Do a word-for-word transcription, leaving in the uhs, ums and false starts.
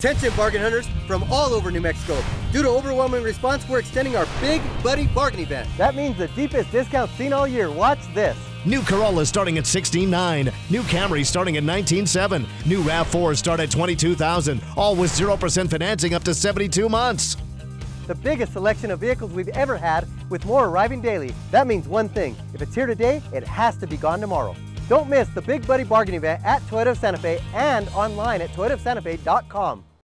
Attention bargain hunters from all over New Mexico. Due to overwhelming response, we're extending our Big Buddy Bargain event. That means the deepest discount seen all year. Watch this. New Corollas starting at sixteen nine. New Camrys starting at nineteen seven. New RAV fours start at twenty-two thousand. All with zero percent financing up to seventy-two months. The biggest selection of vehicles we've ever had, with more arriving daily. That means one thing. If it's here today, it has to be gone tomorrow. Don't miss the Big Buddy Bargain event at Toyota of Santa Fe and online at toyota of santa fe dot com.